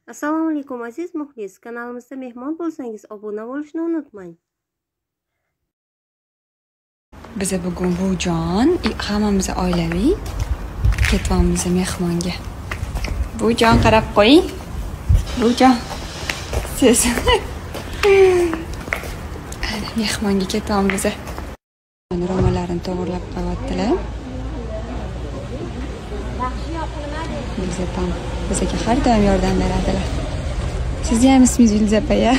Assalomu alaykum aziz muxlis, kanalimizda mehmon bo'lsangiz obuna bo'lishni unutmang. Biz bugun Bujon, hammamiz oilaviy ketyapmiz mehmonga. Bujon qarab qo'ying. Bujon. Siz mehmonga ketyapmiz. Ro'mollarini to'g'rilab qo'yaptilar. Bizga har doim yordam beradilar. Sizni ham ismingiz Yulduz opa ya?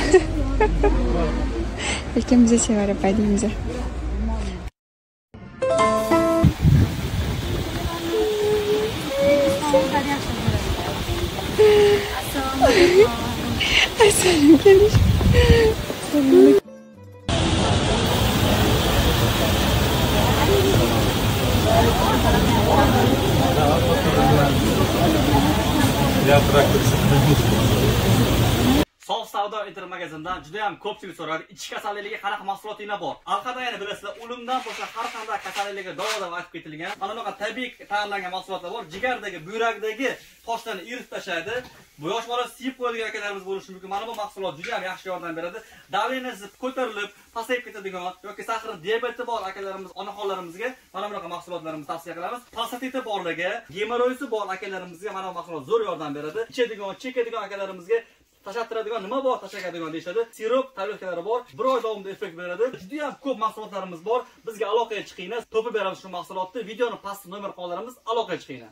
Lekin bizni sevar opa deymiz. Assalomu alaykum. Sof savdo internet magazindan juda ham ko'pchilik so'radi. Ichki kasallikligi qanaqa mahsulotinglar bor? Alqada yana bilasizlar, o'limdan boshqa har qanday kasalliklarga davo aytib ketilgan. Mana bunaqa tabiiy tayyorlangan mahsulotlar bor. Jigardagi, buyrakdagi toshlarni iritib tashlaydi. Bu yosh bola siyib qo'yadigan akalarimiz bo'lishi mumkin. Mana bu mahsulot juda ham yaxshi yordam beradi. Davlengiz ko'tarilib, pasayib ketadigan yoki sahar diabeti bor akalarimiz, onaxonlarimizga mana bunaqa mahsulotlarimizni tavsiya qilamiz. Prostatiti borligi, gemoroyisi bor akalarimizga mana bu mahsulot zo'r yordam beradi. Ichadigan, chekadigan akalarimizga tashattiradigan nima bor, tashakadigan deyishadi. Sirop, tabletkalari bor. 1 oy davomida effekt beradi. Juda ham ko'p mahsulotlarimiz bor. Bizga aloqaga chiqinglar. Topib beramiz shu mahsulotni. Videoni pastda nomer qoldiramiz. Aloqaga chiqinglar.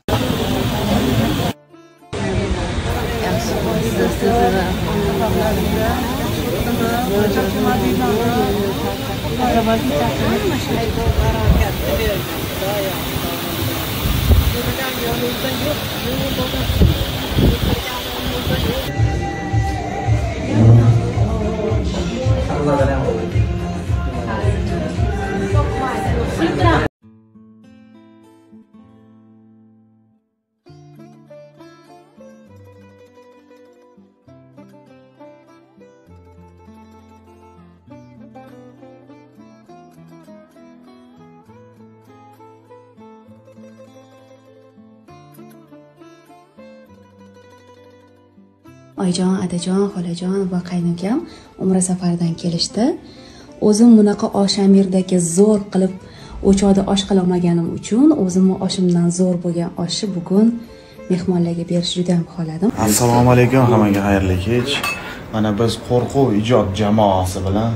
Oyjon, adajon, xolajon va qaynukam umra safaridan kelishdi. O'zim bunaqa Oshamirdagi zo'r qilib o'choqda osh qila olmaganim uchun o'zimni oshimdan zo'r bo'lgan oshni bugun mehmonlarga berish juda ham xohladim. Assalomu alaykum, hammaga xayrli kech. Mana biz qo'rquv ijod jamoasi bilan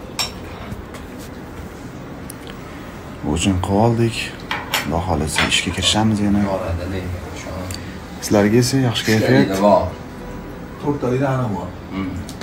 o'yin qildik. Xudo xolasa ishga kirishamiz yana. Sizlarga esa yaxshi kayfiyat. To'rttalikdan ham bor.